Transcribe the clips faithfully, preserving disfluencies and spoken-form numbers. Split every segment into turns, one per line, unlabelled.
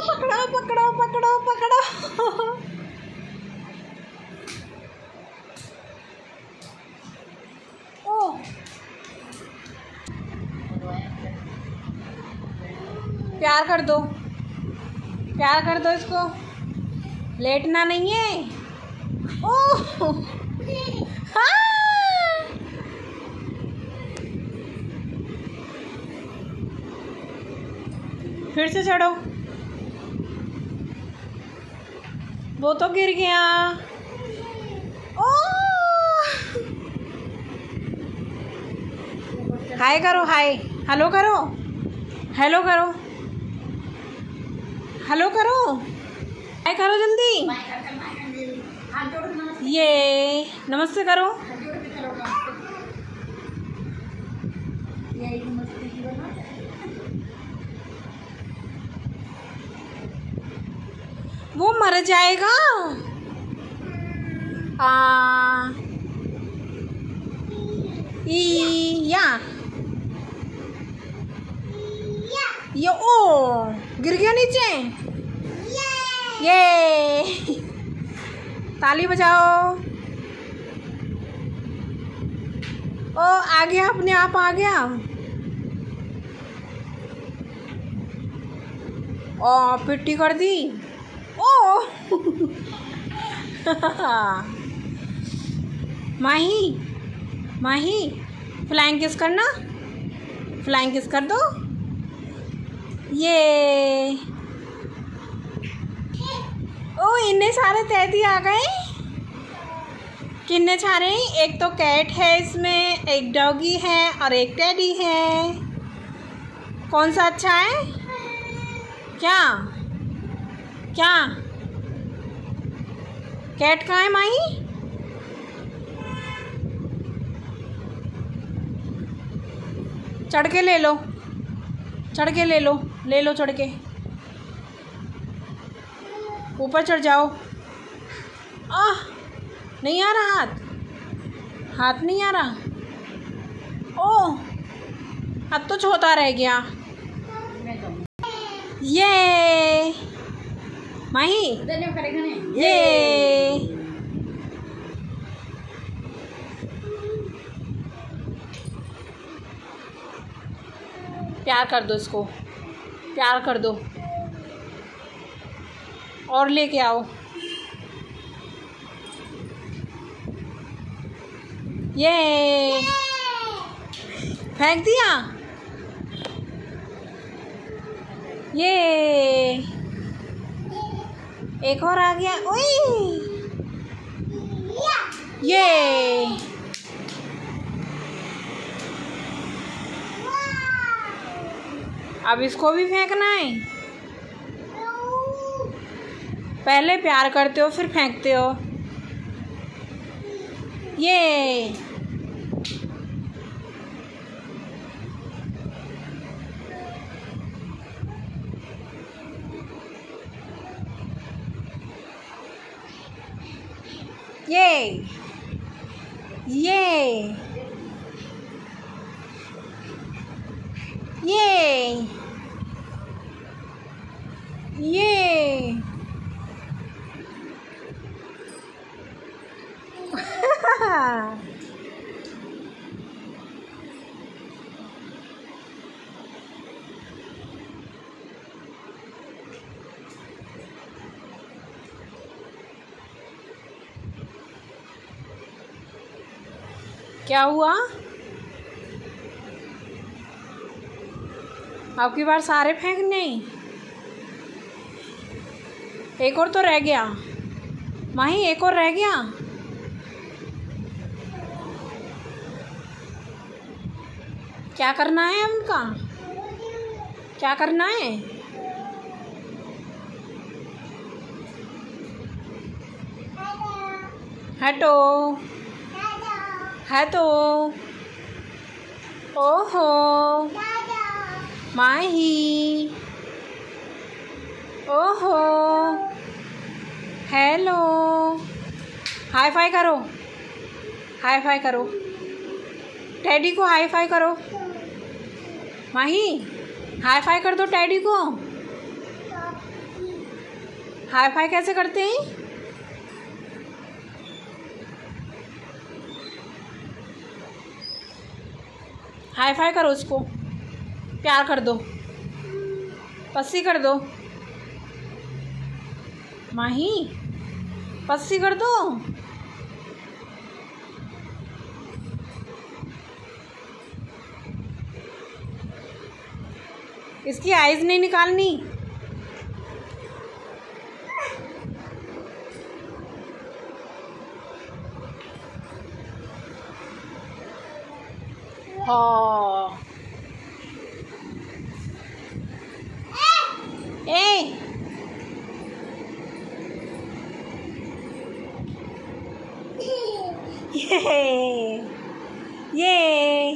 पकड़ो पकड़ो पकड़ो पकड़ो। ओ प्यार कर दो, प्यार कर दो इसको, लेटना नहीं है। ओह हाँ। फिर से चढ़ो, वो तो गिर गया। ओह हाय करो, हाय हेलो करो, हेलो करो, हेलो करो, हाय करो जल्दी। ये नमस्ते करो। वो मर जाएगा। आ ई या ये ओ गिर गया नीचे। ये ताली बजाओ। ओ आ गया, अपने आप आ गया। ओ पिट्टी कर दी। ओ माही माही फ्लाइंग किस करना, फ्लाइंग किस कर दो। ये ओ इन्ने सारे तैती आ गए। कितने सारे, एक तो कैट है इसमें, एक डॉगी है और एक टेडी है। कौन सा अच्छा है? क्या क्या कैट कहाँ है माही? चढ़ के ले लो, चढ़ के ले लो, ले लो चढ़ के, ऊपर चढ़ जाओ। आह नहीं आ रहा हाथ, हाथ नहीं आ रहा। ओह अब तो छोटा रह गया। ये माही ये प्यार कर दो इसको, प्यार कर दो और लेके आओ। ये फेंक दिया। ये एक और आ गया। ओए ये अब इसको भी फेंकना है। पहले प्यार करते हो फिर फेंकते हो। ये ये ये ये ये क्या हुआ? आपकी बार सारे फेंकने, एक और तो रह गया माही, एक और रह गया। क्या करना है उनका, क्या करना है? हटो है तो। ओहो माही, ओहो हेलो, हाई फाई करो, हाई फाई करो, टैडी को हाई फाई करो। माही हाई फाई कर दो टैडी को। हाई फाई कैसे करते हैं? हाई फाई करो उसको, प्यार कर दो, पस्सी कर दो। माही पस्सी कर दो। इसकी आईज नहीं निकालनी। हाँ ए ये ये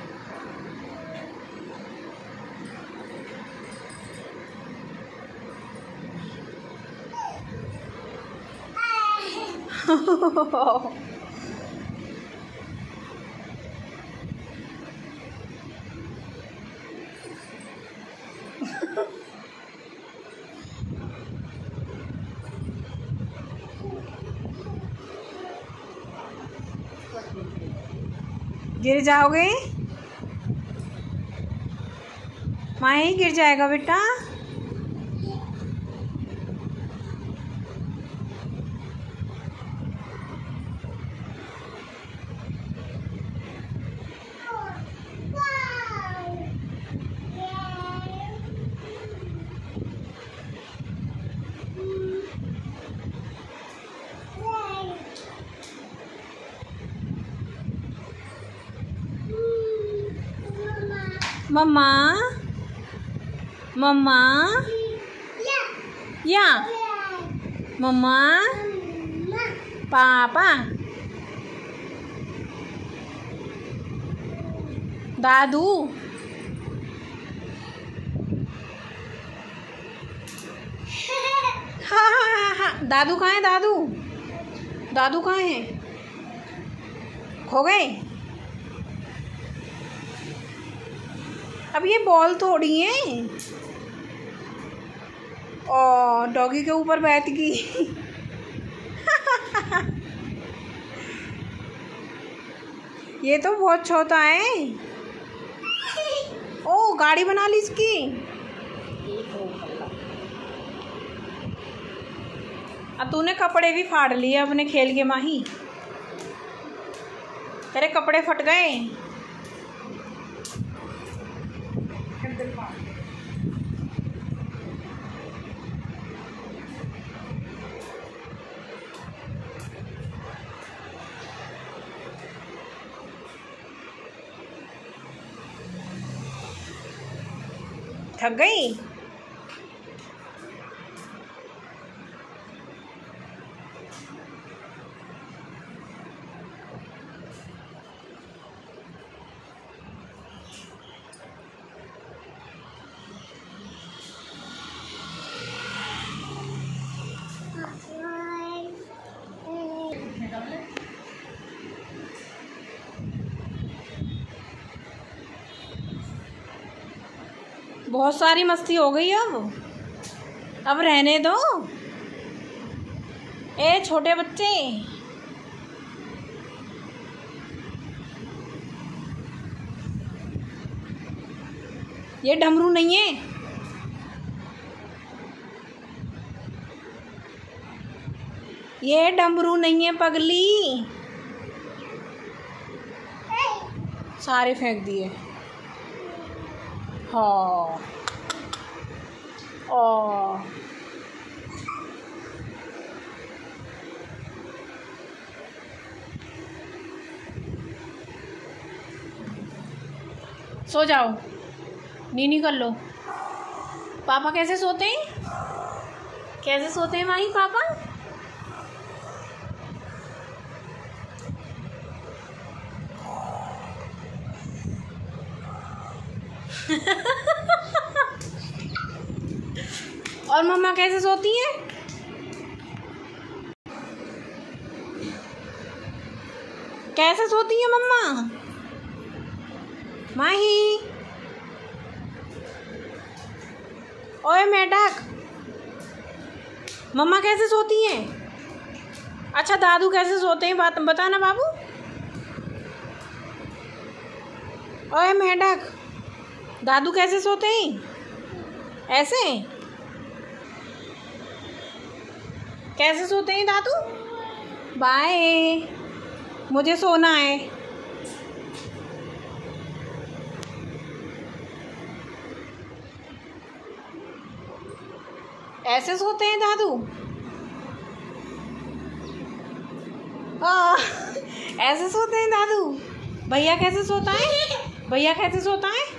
गिर जाओगे? माही गिर जाएगा बेटा। मम्मा मम्मा या मम्मा पापा दादू हाँ हाँ हाँ हाँ दादू कहाँ है? दादू दादू कहाँ है? खो गए? अब ये बॉल थोड़ी है। ओ डॉगी के ऊपर बैठ गई। ये तो बहुत छोटा है। ओ गाड़ी बना ली इसकी। अब तूने कपड़े भी फाड़ लिए अपने खेल के माही। तेरे कपड़े फट गए। थक गई? बहुत सारी मस्ती हो गई। अब अब रहने दो। ए छोटे बच्चे, ये डमरू नहीं है। ये डमरू नहीं है पगली। सारे फेंक दिए। हाँ ओ सो जाओ, नीनी कर लो। पापा कैसे सोते हैं? कैसे सोते हैं माही पापा? और मम्मा कैसे सोती है? कैसे सोती है मम्मा? माही ओए मेढक, मम्मा कैसे सोती हैं? अच्छा दादू कैसे सोते हैं बात बता ना बाबू। ओए मेढक, दादू कैसे सोते हैं? ऐसे कैसे सोते हैं दादू? बाय, मुझे सोना है। ऐसे सोते हैं दादू? आ, ऐसे सोते हैं दादू? भैया कैसे सोता है? भैया कैसे सोता है?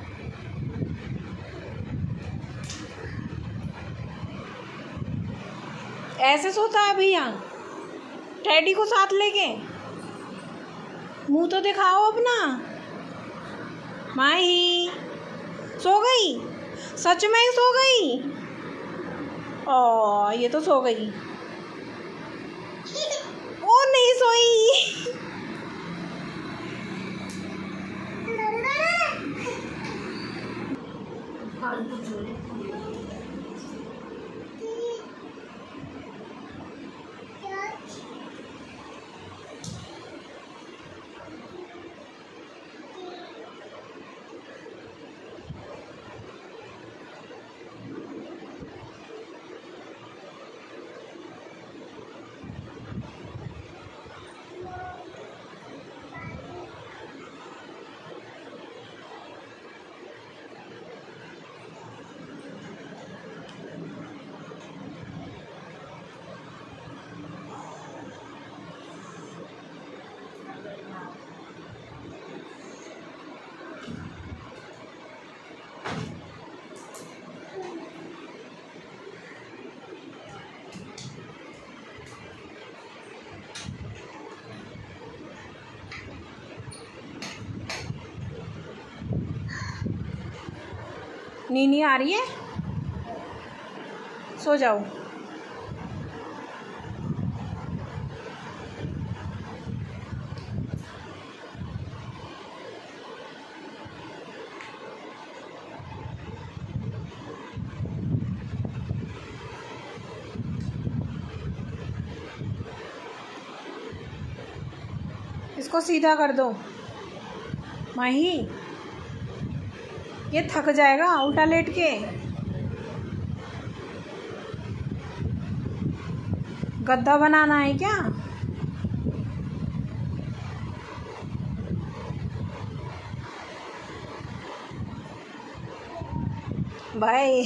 ऐसे सोता है भैया, टेडी को साथ लेके। मुंह तो दिखाओ अपना। माही सो गई, सच में ही सो गई। ओ ये तो सो गई। ओ नहीं सोई। नीनी आ रही है, सो जाओ। इसको सीधा कर दो माही, ये थक जाएगा उल्टा लेट के। गद्दा बनाना है क्या? बाय।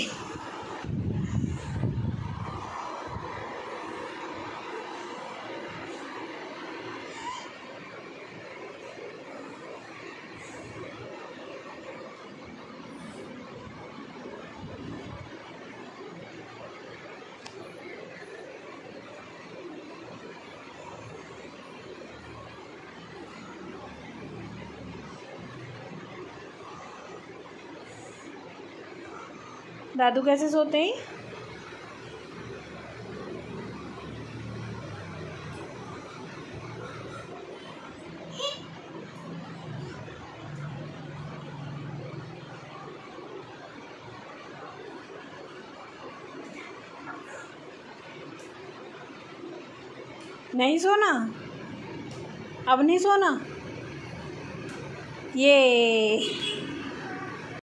दादू कैसे सोते हैं? नहीं सोना? अब नहीं सोना? ये